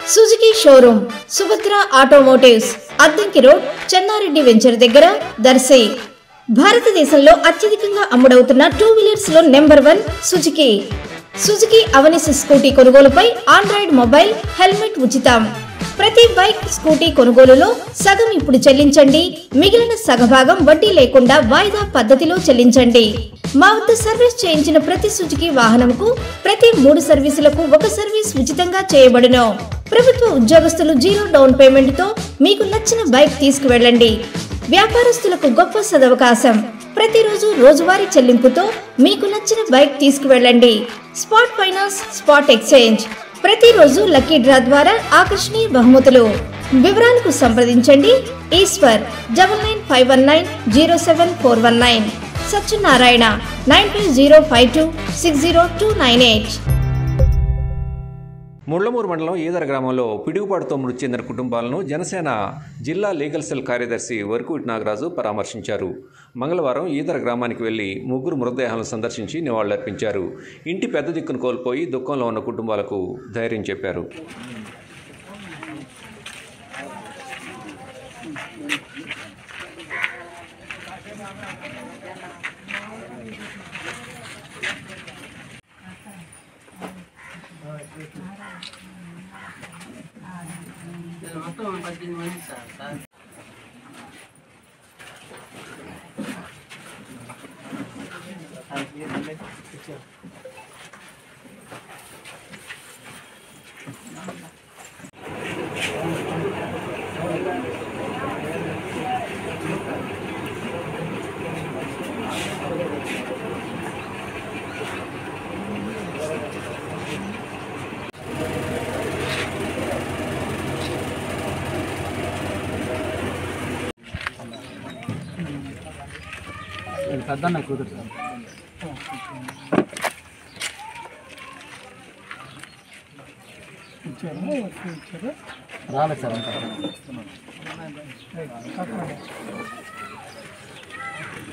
Suzuki showroom Subhadra automotives Addanki road Chennareddy venture దగ్గర దర్శి. భారతదేశంలో అత్యధికంగా అమ్ముడవుతున్న 2 వీలర్స్ లో number 1 Suzuki. Suzuki Avenis scooty కొనుగోలుపై ఆండ్రాయిడ్ మొబైల్ హెల్మెట్ ఉచితం. ప్రతి బైక్ స్కూటీ కొనుగోలులో సగం ఇప్పుడు చెల్లించండి, మిగిలిన సగభాగం వడ్డీ లేకుండా వాయిదా పద్ధతిలో చెల్లించండి. మా వద్ద సర్వీస్ చేయించిన ప్రతి సుజుకి వాహనంకు ప్రతి 3 సర్వీసులకు 1 సర్వీస్ ఉచితంగా చేయబడును. ప్రభుత్వ ఉద్యోగస్తులు 0 డౌన్ పేమెంట్ తో మీకు నచ్చిన బైక్ తీసుకువెళ్ళండి. వ్యాపారస్తులకు గొప్ప సదవకాశం. ప్రతిరోజు రోజువారీ చెల్లింపుతో మీకు నచ్చిన బైక్ తీసుకువెళ్ళండి. Spot finance, spot exchange. ప్రతిరోజు లక్కీ డ్రా ద్వారా ఆకర్షణీయ బహుమతులు. వివరాలకు సంప్రదించండి ఈశ్వర్ 9951907419, సత్యనారాయణ 9505260298. ముళ్లమూరు మండలం ఈదర గ్రామంలో పిడుగుపాటుతో మృతి చెందిన కుటుంబాలను జనసేన జిల్లా లీగల్ సెల్ కార్యదర్శి వరకుటి నాగరాజు పరామర్శించారు. మంగళవారం ఈదర గ్రామానికి వెళ్లి 3 మృతదేహాలను సందర్శించి నివాళులర్పించారు. ఇంటి పెద్ద దిక్కును కోల్పోయి దుఃఖంలో ఉన్న కుటుంబాలకు ధైర్యం చెప్పారు. పెద్దన్న కూతురు సార్ రాలేదు sir.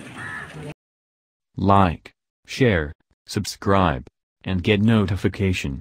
Like, share, subscribe, and get notification.